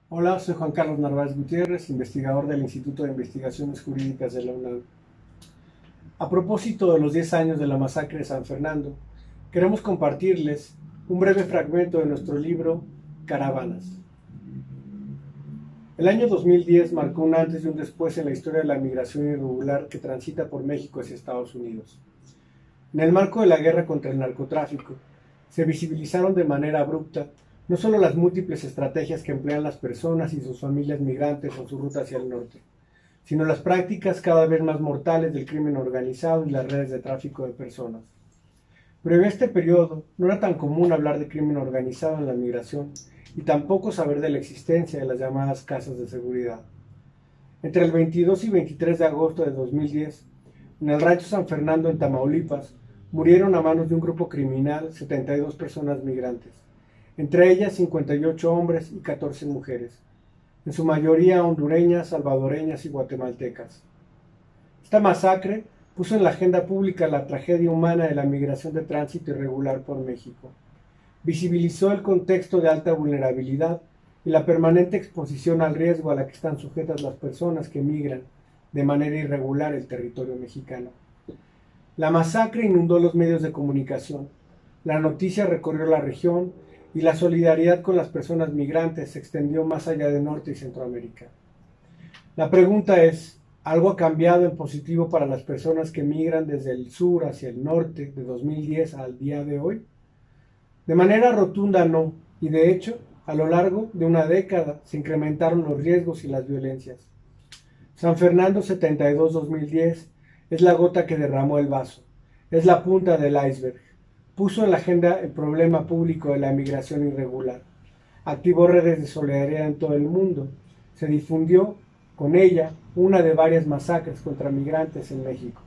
Hola, soy Juan Carlos Narváez Gutiérrez, investigador del Instituto de Investigaciones Jurídicas de la UNAM. A propósito de los 10 años de la masacre de San Fernando, queremos compartirles un breve fragmento de nuestro libro Caravanas. El año 2010 marcó un antes y un después en la historia de la migración irregular que transita por México hacia Estados Unidos. En el marco de la guerra contra el narcotráfico, se visibilizaron de manera abrupta no solo las múltiples estrategias que emplean las personas y sus familias migrantes en su ruta hacia el norte, sino las prácticas cada vez más mortales del crimen organizado y las redes de tráfico de personas. Pero en este periodo no era tan común hablar de crimen organizado en la migración y tampoco saber de la existencia de las llamadas casas de seguridad. Entre el 22 y 23 de agosto de 2010, en el rancho San Fernando en Tamaulipas, murieron a manos de un grupo criminal 72 personas migrantes, entre ellas 58 hombres y 14 mujeres, en su mayoría hondureñas, salvadoreñas y guatemaltecas. Esta masacre puso en la agenda pública la tragedia humana de la migración de tránsito irregular por México. Visibilizó el contexto de alta vulnerabilidad y la permanente exposición al riesgo a la que están sujetas las personas que migran de manera irregular el territorio mexicano. La masacre inundó los medios de comunicación, la noticia recorrió la región y la solidaridad con las personas migrantes se extendió más allá de Norte y Centroamérica. La pregunta es, ¿algo ha cambiado en positivo para las personas que migran desde el sur hacia el norte de 2010 al día de hoy? De manera rotunda no, y de hecho, a lo largo de una década se incrementaron los riesgos y las violencias. San Fernando 72-2010 es la gota que derramó el vaso, es la punta del iceberg. Puso en la agenda el problema público de la migración irregular, activó redes de solidaridad en todo el mundo, se difundió con ella una de varias masacres contra migrantes en México.